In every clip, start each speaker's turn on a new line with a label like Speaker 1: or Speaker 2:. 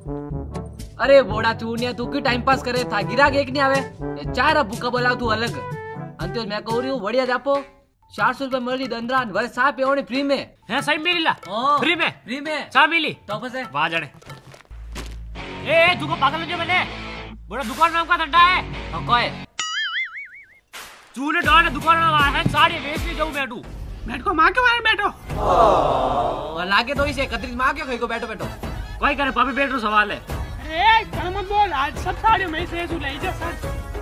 Speaker 1: अरे बोड़ा चूनिया तू क्यों टाइम पास करे था गिराक एक नहीं आवे ये चार भूखा बोला तू अलग अंत मैं कह रही हूँ बढ़िया जापो 400 रुपए मिली दंदरा वरे सा पे फ्री में
Speaker 2: है सही मिली ला फ्री में सा मिली
Speaker 1: तो फसे
Speaker 2: वाह जाने ए तू को पागल जो मैंने बोला दुकान नाम का धंधा है
Speaker 1: कोई
Speaker 2: चूने डॉन दुकान नाम है साड़ी बेच नहीं जाऊं बैठू बैठ को मां के मारे बैठो
Speaker 1: और लागे तो इसे कतरी मां के खई को बैठो
Speaker 2: कोई करे पापी बैठ रो सवाल है
Speaker 3: अरे घर मत बोल आज सब साड़ी में से तू ले जा सर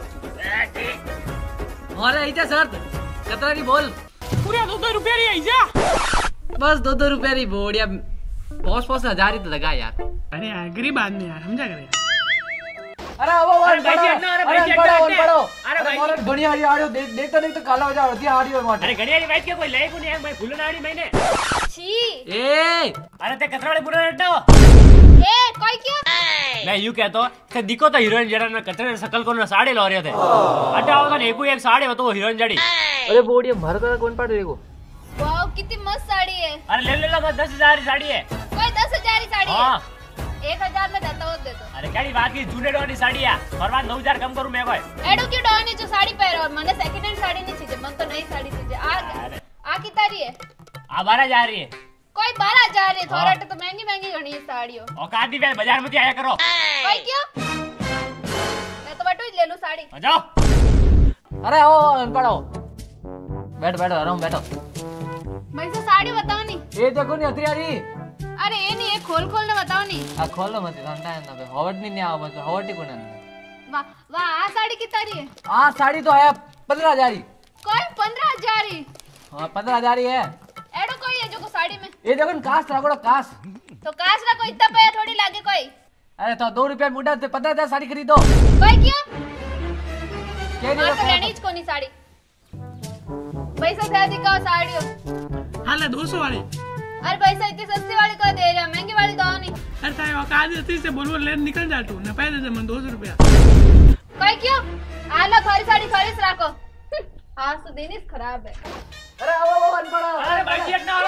Speaker 1: और इजा शर्त कतरा री बोल
Speaker 3: पूरे 2 रुपया री आई जा
Speaker 1: बस 2 रुपया री बोड़िया पौस 1000 ही तो लगा यार
Speaker 3: अरे यार गरीब आदमी यार समझा करे
Speaker 1: अरे वो
Speaker 2: अरे भाई अरे भाई
Speaker 1: और बढ़िया आ रही देखता काला हो जा होती आ रही है
Speaker 2: अरे घड़िया री बैठ के कोई ले को नहीं है भाई फूलन आड़ी मैंने
Speaker 4: छी
Speaker 1: ए
Speaker 2: अरे ते कतरा वाले बुरा हटो
Speaker 4: ए कोई क्या
Speaker 2: मैं यूं कहतो कि दिखो तो हीरोइन जड़ा ना कतरे शकल को ना साड़ी लो रहे थे हटाओ तो एक साड़ी हो तो हीरोइन जड़ी
Speaker 1: अरे बोड़िया मार कर कौन पाड़ देखो
Speaker 4: वाह कितनी मस्त साड़ी है
Speaker 2: अरे ले लो 10,000 की साड़ी है
Speaker 4: कोई 10,000 की साड़ी
Speaker 2: हां
Speaker 4: है 1,000 में देता हो दे दो
Speaker 2: अरे क्या बात की जूने डोनी साड़ी है और बात 9,000 कम करूं मैं कोई
Speaker 4: एडो क्यों डॉन जो साड़ी पहनो और मैंने सेकंड हैंड साड़ी नहीं चाहिए मन तो नई साड़ी चाहिए आ कितना रही है
Speaker 2: आ 12 जा रही है
Speaker 4: कोई 12,000 है थोड़ा तो महंगी घणी है साड़ियों
Speaker 2: और कादी पे बाजार में आया करो
Speaker 4: कोई क्यों मैं तो बटू ही ले लूं साड़ी
Speaker 2: आ जाओ
Speaker 1: अरे ओ अनपढ़ो बैठो आराम बैठो
Speaker 4: मैं से साड़ी बताओ नहीं
Speaker 1: ये देखो नहीं अतरी आ रही
Speaker 4: अरे ये नहीं ये खोल ने बताओ नहीं
Speaker 1: आ खोलो मत घंटा है ना बे हवट नहीं आओ बस हवट ही कोन
Speaker 4: वाह वाह आ साड़ी कितना रही है
Speaker 1: हां साड़ी तो है 15,000 ही
Speaker 4: कोई 15,000 ही
Speaker 1: हां 15,000 ही है
Speaker 4: एडो कोई है जो को साड़ी में
Speaker 1: ये देखो कास रगड़ो कास
Speaker 4: तो काश ना कोई इतना पैसा थोड़ी लागे कोई
Speaker 1: अरे तो 2 रुपया मुंडा से 15,000 साड़ी खरीदो
Speaker 4: कोई क्यों
Speaker 1: के
Speaker 4: मां तो लेनी को नहीं साड़ी पैसा दे दी का साड़ियों
Speaker 3: हाले 200 वाली
Speaker 4: अरे पैसा इतनी सस्ती वाली को दे रहा महंगी वाली दो नहीं
Speaker 3: अरे ताई औकात इतनी से बोल ले निकल जा तू न पैसे दे मन 200 रुपया
Speaker 4: कोई क्यों आला थारी साड़ी खरीद रखो आज तो दिन ही खराब है
Speaker 1: अरे आओ अनपढ़ो
Speaker 2: अरे भाई इतना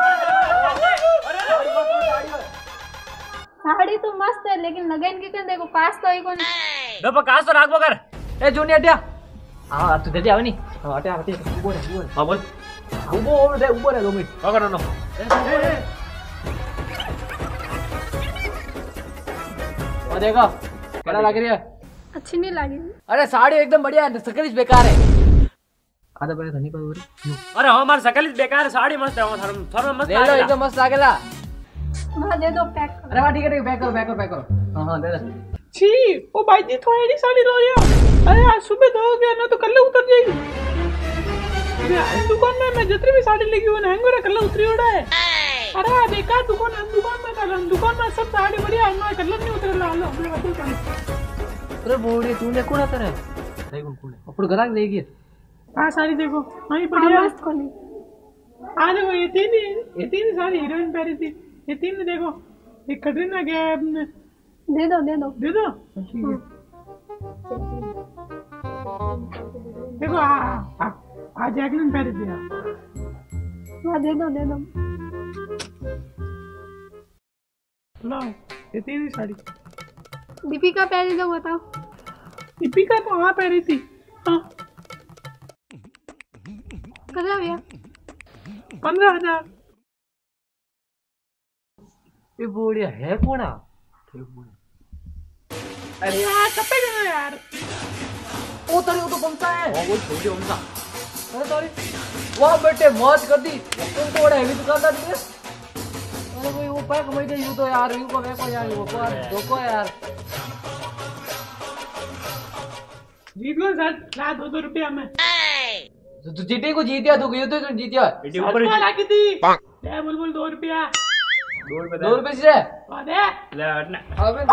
Speaker 4: साड़ी तो मस्त है लेकिन लगन की क्यों देखो काश तो ही को नहीं
Speaker 2: दो कास तो राखबो कर
Speaker 1: ए जूनियर हटिया हां तू जल्दी आवे नी हटिया बोल
Speaker 2: हां बोल
Speaker 1: ऊपर है 2 मिनट
Speaker 2: पकड़ो नो
Speaker 1: और देखो कैसा लग रही है
Speaker 4: अच्छी नहीं लगी
Speaker 1: अरे साड़ी एकदम बढ़िया है सकल बेकार है आधा पैसा धनी को
Speaker 2: अरे हमार सकल बेकार साड़ी मस्त है थोड़ा मस्त
Speaker 1: ले लो एकदम मस्त लागेला
Speaker 4: हां दे दो पैक
Speaker 1: अरे हां ठीक है पैक करो हां दे दे
Speaker 3: छी ओ भाई जी थोड़ी साड़ी लो यार अरे आज सुबह दो गया ना तो कल उतर जाएगी अरे दुकान में मैं जितनी भी साड़ी लेगी वो हैंगर कल उतरी उड़ा है अरे देखा दुकान में सब साड़ी बढ़िया है कलर नहीं उतरे ला लो अपने बात कर
Speaker 1: अरे बोड़ी तूने कौन आता रे सही कौन है अपन ग्राहक लेगी
Speaker 3: हां साड़ी देखो हां ये बढ़िया मस्त कोनी आ देखो ये तीन साड़ी हीरोइन पहनी थी ये तीन देखो एक कटरीना कैफ
Speaker 4: दे दो
Speaker 3: देखो आ जैकलिन पहनी थी
Speaker 4: हां दे दो
Speaker 3: लो ये तीन साड़ी
Speaker 4: दीपिका पहनी दो बताओ
Speaker 3: दीपिका तो हाँ पहनी थी हाँ
Speaker 4: कितना भैया
Speaker 3: 15,000
Speaker 1: ये बोड़िया है कोना
Speaker 3: अरे यार कपे गए यार
Speaker 1: ओ तारी वो तो बमसा है हां वो छोटी बमसा अरे तारी वाह बेटे मौज कर दी तुम तो बड़ा हेवी दुकानदार है अरे भाई वो पैक मैं दे यूं तो यार यूं को मैं को यार वो को धोको यार
Speaker 3: जीत लो सर ला 2 रुपया में
Speaker 1: तू जीते को जीतिया तू यूं तो जीतिया
Speaker 2: इटी ऊपर
Speaker 3: लगी थी ले बुलबुल 2 रुपया
Speaker 1: 2 रुपए से
Speaker 3: दे
Speaker 2: ले हटना
Speaker 1: अबे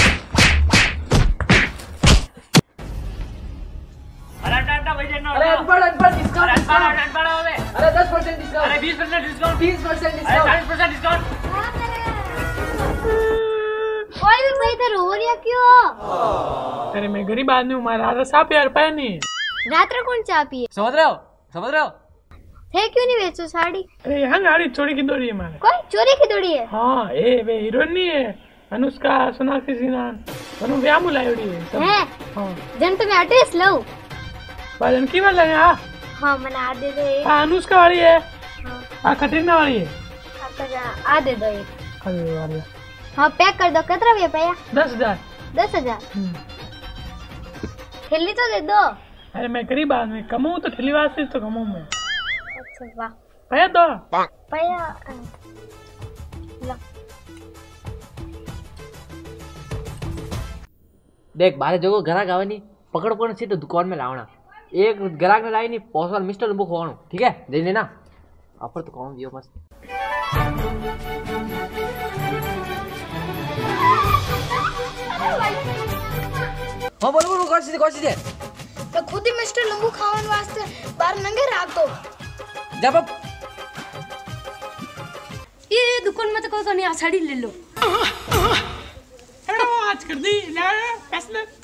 Speaker 2: अरे टाटा भाई देना
Speaker 1: अरे अनपढ़ डिस्काउंट
Speaker 2: अनपढ़ होवे
Speaker 1: अरे 10% डिस्काउंट
Speaker 2: अरे 20% डिस्काउंट
Speaker 1: 30%
Speaker 2: अरे
Speaker 1: डिस्काउंट
Speaker 2: 40% डिस्काउंट
Speaker 4: कोई भी भाई इधर रो रहा क्यों
Speaker 3: अरे मैं गरीब आदमी हूँ हमारा आधा 7,000 रुपया नहीं
Speaker 4: रात कौन चाह पिए
Speaker 1: समझ रहे हो
Speaker 4: थे क्यों नहीं बेचो साड़ी
Speaker 3: अरे यहाँ गाड़ी चोरी की दौड़ी है हमारे
Speaker 4: कोई चोरी की दौड़ी है
Speaker 3: हाँ ए वे हीरोइन नहीं है अनुष्का सोनाक्षी सिन्हा तनु व्यायाम लायोड़ी है सब।
Speaker 5: है
Speaker 3: हां
Speaker 5: जन तुम्हें एड्रेस लो
Speaker 3: बाजन की वाला है। हां
Speaker 5: हाँ मैंने आ दे दो एक।
Speaker 3: हाँ अनुष्का वाली है।
Speaker 5: हाँ
Speaker 3: हाँ कटरीना वाली है।
Speaker 5: आ दे दो एक।
Speaker 3: अरे वाला
Speaker 5: हाँ पैक कर दो कितना रुपया
Speaker 3: 10,000।
Speaker 5: 10,000 थैली तो दे दो।
Speaker 3: अरे मैं गरीब आदमी कमाऊँ तो ठेली वास्ते तो कमाऊँ मैं।
Speaker 5: अच्छा वाह
Speaker 3: भैया दो
Speaker 5: भैया लो
Speaker 1: देख बारे जो ग्राहक आवे नहीं पकड़ पकड़ सीधे दुकान में लावना। एक ग्राहक ने लाई नहीं पौसवाल मिस्टर बुक होवानो ठीक है दे लेना ऑफर तो कौन दियो मस्त। हाँ बोलो बोलो कौन सी दे
Speaker 5: तो खुद ही मिस्टर लंबू खावन वास्ते बाहर नंगे राख दो।
Speaker 1: जब अब
Speaker 5: ये दुकान में तो कोई नहीं आ साड़ी ले लो।
Speaker 3: आज कर दी ले फैसले।